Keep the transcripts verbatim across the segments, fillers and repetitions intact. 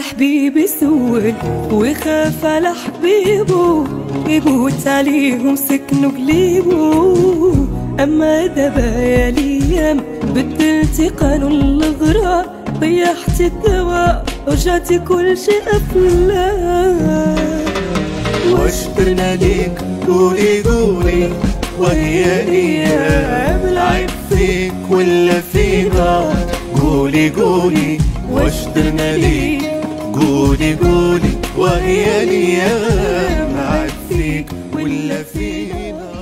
الحبيب يسول ويخاف على حبيبو، يقوت عليهم سكنوا قليبو. اما دابا يا ليام بدلتي قانون الغرام، ضيعتي الدواء ورجعتي كل شيء افلام. واش درنا ليك قولي قولي، وهي الايام العيب فيك ولا فينا؟ قولي قولي واش درنا ليك، قولي قولي وهي الايام العيب فيك ولا فينا؟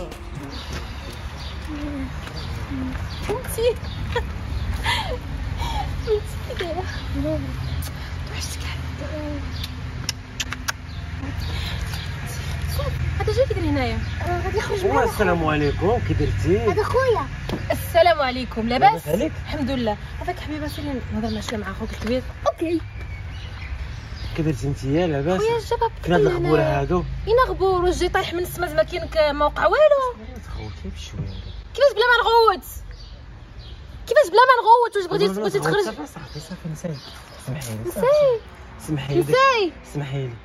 فهمتي فهمتي وحشتك هذا جاي كيدير هنايا؟ غادي يخرج معايا. السلام عليكم، كي درتي؟ هذا خويا. السلام عليكم، لاباس؟ لاباس عليك؟ الحمد لله. هذاك حبيبه سيري نهضر مع شويه مع خوك الكبير. اوكي. كي درتي نتيا؟ لاباس؟ خويا الجباب فين هاد الغبور هادو؟ اين غبور؟ واش جاي طايح من السما ما كاين ما وقع والو؟ تخوتي بشويه. كيفاش بلا ما نغوت؟ كيفاش بلا ما نغوت؟ واش بغيتي بغيتي تخرج؟ صافي صافي صافي نساي. سمحي لي. نساي. سمحي لي. نساي. سمحي لي.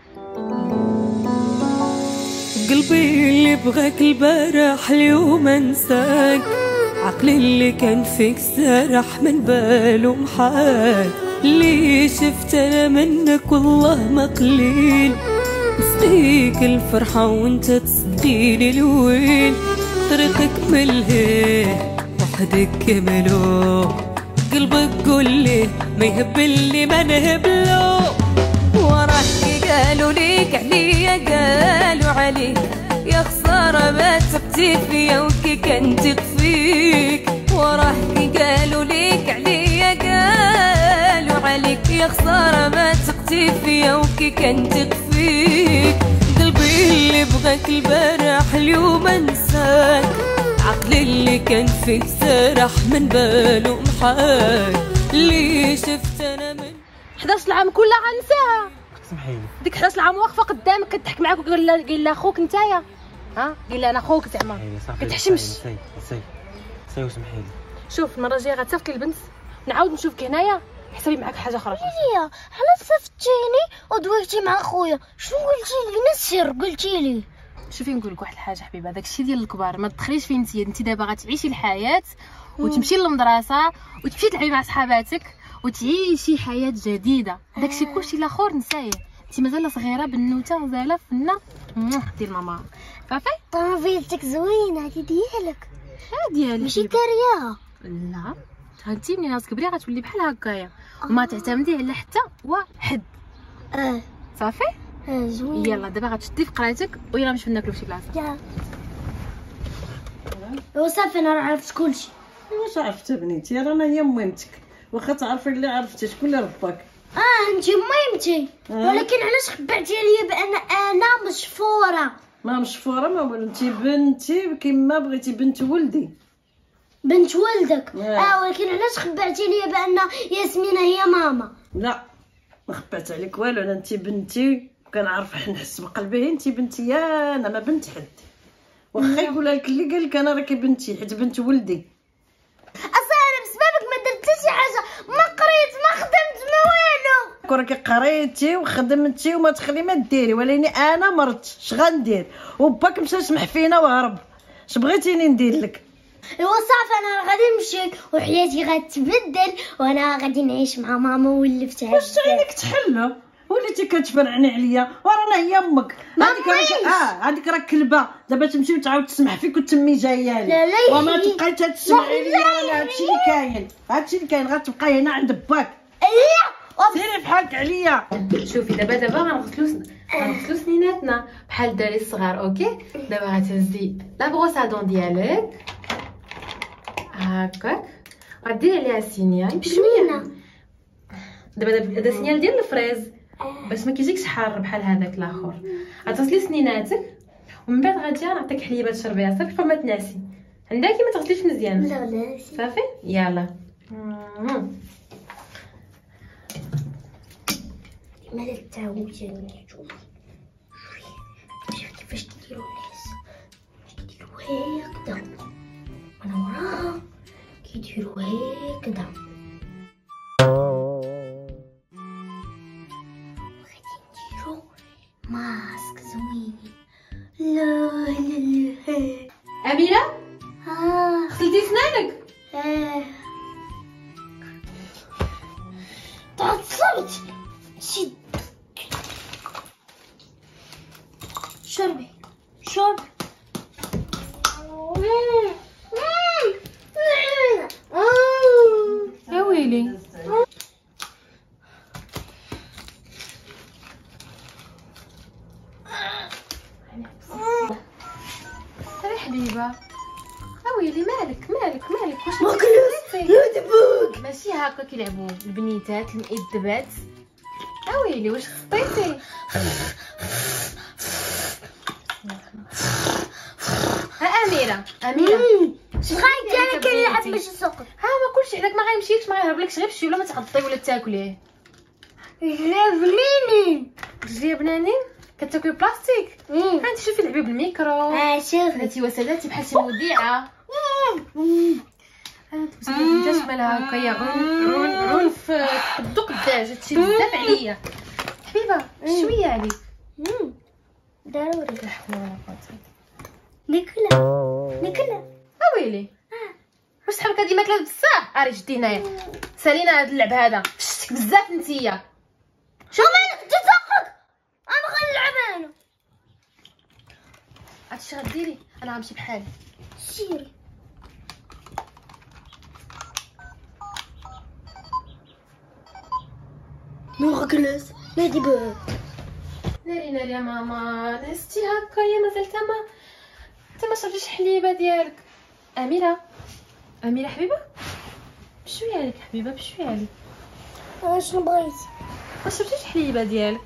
قلبي اللي بغاك البارح اليوم انساك، عقلي اللي كان فيك سرح من بالو محال. اللي شفت انا منك والله ما قليل، نسقيك الفرحة وانت تسقيني الويل. طريقك ملهيه وحدك كملو، قلبك قولي ما يهبلي ما نهبلو. وراك قالوا ليك عليا قالوا عليك، يا خسارة ما تبتي فيا وكي كنت فيك. وراك قالوا ليك عليا قالوا عليك، يا خسارة ما تقتي فيا وكي كنت فيك. قلبي اللي بغاك البارح اليوم انساك، عقلي اللي كان فيك سرح من بالو محال. اللي شفت انا من حداش العام كلها غنساها. سمحي لي. ديك حداش العام واقفه قدامك كتضحك معاك وقال لها قال لها خوك نتايا، ها قال لها انا خوك زعما كتحشمش. سي سي سي وسمحي لي. شوف المره الجايه غتصيفط لي البنت نعاود نشوفك هنايا، حسابي معاك حاجه اخرى. هي حنا صفتيني ودويتي مع خويا، شنو قلتي لي؟ نسير قلتي لي. شوفي نقول لك واحد الحاجه حبيبه، داك الشيء ديال الكبار ما تدخليش فيه. انت انت دابا غتعيشي الحياه وتمشي للمدرسه وتمشي تلعبي مع صحاباتك وتعيشي حياه جديده. داك الشيء كلشي الاخر نسايه. انت مازال صغيره بنوته وزاله فنه ديال ماما. صافي طوموبيلتك زوينه هادي ديالك؟ ها ديالي ماشي كارياها؟ لا انت منين غتكبري غتولي بحال هكايا وما تعتمدي على حتى واحد. اه صافي اه زوين. يلا دابا غتشدي في قرايتك ويلا نمشيو ناكلو فشي بلاصه. يلا وصافي انا عرفت كلشي. واش عرفتي بنيتي؟ رانا هي ميمتك، واخا تعرفي اللي عرفتي شكون اللي رباك. اه انتي ميمتي. آه. ولكن علاش خبعتي عليا بان انا مشفوره؟ ما مشفوره ما والو، انتي بنتي كيما بغيتي، بنت ولدي. بنت ولدك؟ آه. اه ولكن علاش خبعتي عليا بان ياسمينه هي ماما؟ لا ما خبعت عليك والو، انا انتي بنتي وكنعرف نحس بقلبي. انتي بنتي يا انا ما بنت حد، واخا يقولها لك اللي قال لك انا راكي بنتي حيت بنت ولدي. اصاحبي بسببك ما درت حتى شي حاجه، ما قريت ما خدمت ما والو. راكي قريتي وخدمتي وما تخلي ما ديري، ولكن انا مرت اش غندير؟ وباك مشى سمح فينا وهرب، اش بغيتيني ندير لك؟ ايوا صافي انا غادي نمشي وحياتي غتبدل وانا غادي نعيش مع ماما ولفتها. واش عينك تحلو وليتي كتفرعني عليا ورانا هي امك؟ هذيك راك اه هذيك راك كلبه، دابا تمشي وتعاود تسمح فيك وتمي جايه لي. لا لا وما تبقاي تسمعي لي. راه هادشي اللي كاين، هادشي اللي كاين. غتبقاي هنا عند باك. لا سيري بحالك عليا. شوفي دابا دابا غنغسلو غنغسلو سنيناتنا بحال الدراري الصغار. اوكي دابا غتهزي لا بروس ا دون ديالك هكاك، غديري عليها السينيال بشويه. دابا هذا السينيال ديال الفريز باش ما كيجيكش حار بحال هذاك الاخر. غتغسلي سنيناتك ومن بعد غادي نعطيك حليبه تشربيها صافي قبل ما تنعسي. عندك ما تغسليش مزيان. لا لا صافي يلا. مالا تعاودي نشوف كيفاش كيديروا الناس. كيديروا هكذا وانا وراها كيديروا هكذا. ماسك زوين. لا لا لا. اميره اه غسلتي سنانك؟ اه تعصبت. شد شربي شرب. يا ويلي. يا حبيبه ويلي مالك مالك مالك واش ماكلوش. ماشي هكا كيلعبوا البنيتات المؤدبات. يا ويلي واش خطيتي؟ ها اميره اميره شغايتي انا كنلعب باش السكر. ها ما كلشي عليك، ما غيمشيكش، ما غيهربلكش غير بشي ولا ما تغطي ولا تاكليه. لا بنيني. رجليه بنانين كتاكلي بلاستيك. ها انت شوفي لعبي بالميكرو. اه شوفي. هاتي وساداتي بحال شي مذيعه. انت بنتاش مالها هكايا عون عون في الدق الداج. هادشي بزاف عليا حبيبه. شويه عليك ضروري لا حول ولا قوه. ناكلها ناكلها. ويلي واش صحابك هادي ماكله بصح؟ اري جدي هنايا سالينا هاد اللعب هذا. شتك بزاف نتيا. شو مالك تتفقك؟ انا غنلعب انا. هادشي غديري انا غنمشي بحالي. سيري. نو جلس نادي باب. ناري ناري يا ماما نستي هكايا مازال تما انت ما شربتيش حليبه ديالك. اميره اميره حبيبه بشويه عليك حبيبه بشويه عليك. شنو بغيتي؟ ما شربتيش حليبه ديالك.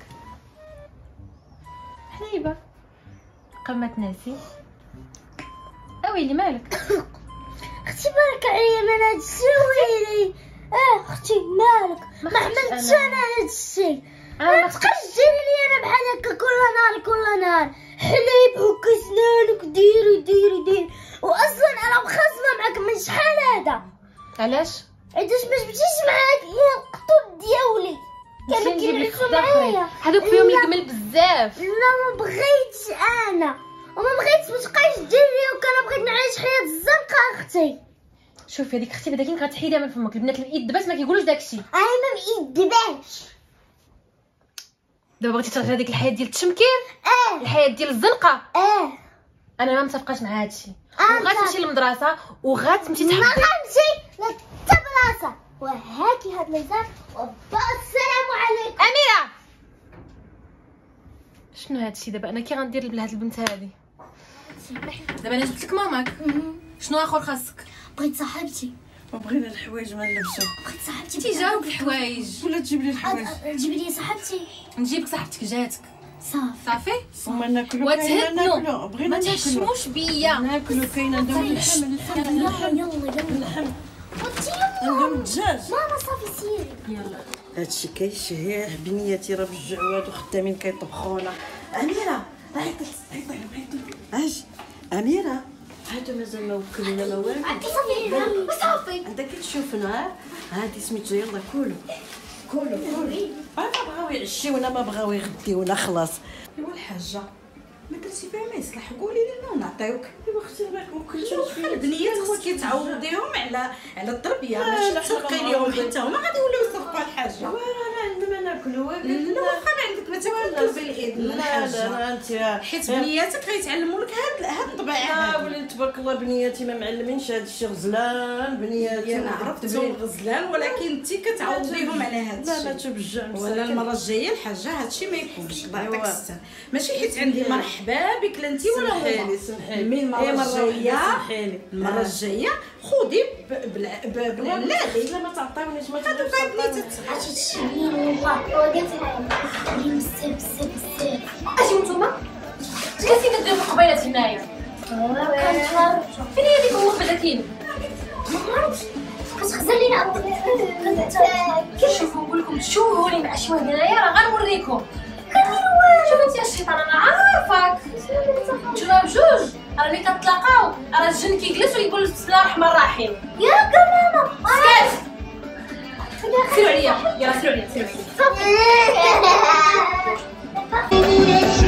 حليبه قبل ما تناسي. اويلي مالك؟ اختي بارك عليا من هاد الشي. ويلي اه اختي مالك؟ ما عملتش انا هاد الشي. ما تبقاش ديري لي انا بحال هكا كل نهار كل نهار. حليب وكا سنانك ديري ديري ديري. واصلا انا مخاصمه معاك من شحال هذا. علاش؟ علاش ما جبتيش معاك يا القطب ديالي؟ كانوا كيلعبوا معايا هذوك فيهم الجمل بزاف. لا ما بغيتش انا وما بغيتش. ما تبقايش ديري لي وكان بغيت نعيش حياه الزنقه اختي. شوفي هذيك اختي بعدا كي كتحيدها من فمك. البنات المؤدبات ما كيقولوش داكشي. انا ما مئدباش. دابا بغيتي ترجعي هذيك الحياه ديال التشمكير. اه الحياه ديال الزنقه. اه انا ما متفقاش مع هادشي. آه وغتمشي للمدرسه وغتمشي ما تحبي. غنمشي لحتى بلاصه. وهاكي هاد الميزان والسلام عليكم. اميره شنو هادشي دابا؟ انا كي غندير لهاد البنت هادي؟ دابا انا جبت لك ماماك. شنو اخر خاصك؟ بغيت صاحبتي. وبغينا الحوايج ما نلبسو. بغيت صاحبتي. تيجاوبك الحوايج ولا تجيب لي الحوايج. جيب لي صاحبتي. نجيبك صاحبتك جاتك صافي. صافي. وما ناكلو كاينه ناكلو. وتهدنوا بغينا ما ناكلو تحشموش بيا. ناكلو كاينه نديرو اللحم يلا يلا يلا اللحم وانتي نديرو يلا. الدجاج. ماما صافي سيري. يلا هادشي كيشهيه بنياتي راه بالجعوات وخدامين كيطبخونا. اميره عيطي عيطي عيطي اجي اميره. هادو مازال ما وكلونا ما والو. عندي صافي صافي. انت كي تشوفنا هادي سميتو يلا كولو كولو كولو. انا بغاو يعشيونا ما بغاو يغديونا خلاص. ايوا الحاجه ما درتي فيها ما يصلح قولي لنا ونعطيوك. ايوا اختي راك ما كلتوش بحال البنيات خصك تعوضيهم على على التربيه ماشي تسرقي لهم حتى هما غادي يوليو يسرقوا الحاجه. انا عندما ناكلو لا واخا ما عندك ما تاكل بالاذن لا لا لا انت حيت بنياتك غيتعلموا لك هاد هاد الطبيعه لا هادي. ولي تبارك الله بنياتي ما معلمينش هاد الشيء غزلان بنياتي. انا عرفتهم غزلان ولكن انت كتعوضيهم على هاد لا لا الشيء. تبجع ولا المره الجايه الحاجه هادشي ما يكونش. الله يعطيك الستر. ماشي حيت عندي مرحبا بك لا انت ولا سمحيلي هما. سمحيلي من المره إيه مرة واحدة الجايه سمحيلي. المره آه. الجايه خذي بالعلالي. لا ما تعطيونيش ما هادو تبغيش بعد تعطيوني. نيتك اجي تشيلين والله وقفت معايا. كريم السير بزاف بزاف. اجيو نتوما جالسين كديروا في القبيلات هنايا. كنتهرب. فين هي هذيك امك بعدا كاين؟ ما عرفتش كتخزر لينا. كي نشوفو نقول لكم تشوهوا لي مع شي واحد هنايا راه غنوريكم. شوف انت الشيطان انا عارفاك. نتوما بجوج راه ملي كتلاقاو راه الجن كيجلس ويقول بسم الله الرحمن الرحيم. يا كماما. سكت سيروا عليا يلا سيروا عليا سيروا عليا. صافي.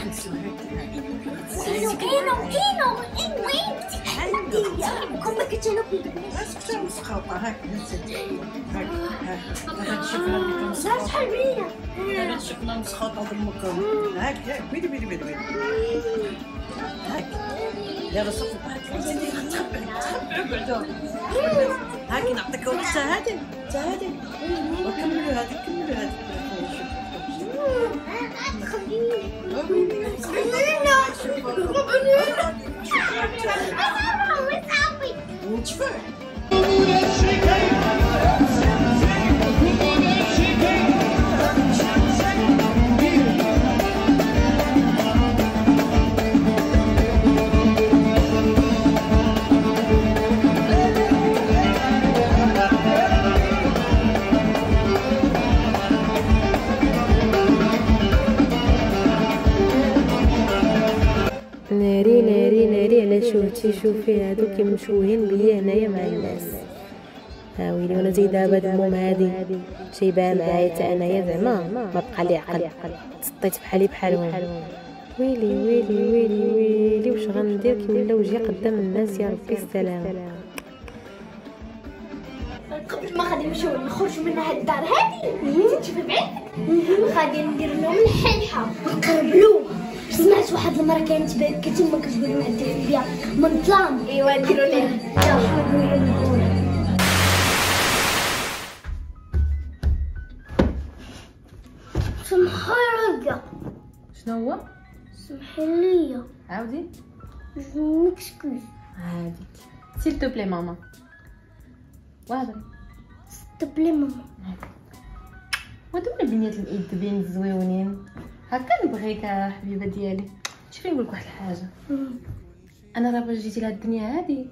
اينو اينو اينو اينو انت عندي كون كتشنو اسكت مسخوطه هاك هاك هاك شوفنا اللي زعما شحال بنينه انا شفنا مسخوطه في المكون هاك هاك بيدي بيدي بيدي بيدي هاك يلا صافي هاك زيدي تخبع تخبع بعدا هاك نعطيك واحد حتى هادي حتى هادي وكملوا هادي كملوا هادي ونتفاح ناري ناري ناري على شوفتي شوفي هادو كي مشوهين بيا هنايا مع الناس. ها ويلي وانا زايده هاد المهم هادي شايباها معايا حتى انايا زعما ما بقى لي عقل تسطيت بحالي بحالهم. ويلي ويلي ويلي ويلي واش غندير كي ولا وجهي قدام الناس يا ربي السلام. قبل ما غادي نمشيو نخرجوا من هاد الدار هادي تشوفي بعينك غادي ندير لهم الحلحه ونقربلوها. سمعت واحد المرة كانت باكا تما كتقول نعدي بها من ظلام. ايوا نديرو ليها يلا نقولو نقولو سمحي ليا. شنو هو؟ سمحي ليا عاودي جو مكسكوز. عادي سيل تو بلي ماما وهضري ستبلي ماما. ودونا البنيات الايدبين الزويونين هكا نبغيك حبيبه ديالي. شوفي نقولك واحد الحاجه، انا راه باش جيتي لهاد الدنيا هادي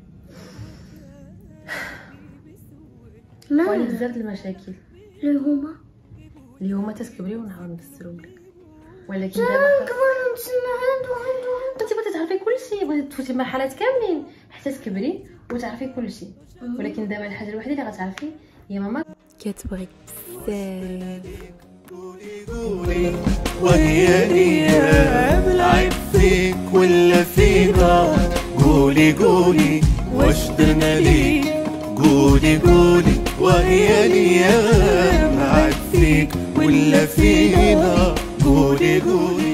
وعلي ما بزاف د المشاكل اللي هما اللي هما تتكبري ونعاود نفسرولك. ولكن انا دابا كمان نتسنى عندو عندو انت بغيتي تعرفي كلشي، بغيتي تفوتي المرحلات كاملين حتى تكبري وتعرفي كلشي. ولكن دابا الحاجه الوحيده اللي غتعرفي هي ماما كتبغيك بزاف. قولي وهي ايام العيب فيك ولا فينا. قولي قولي واش درنا ليك. قولي قولي وهي الايام العيب فيك ولا فينا. قولي قولي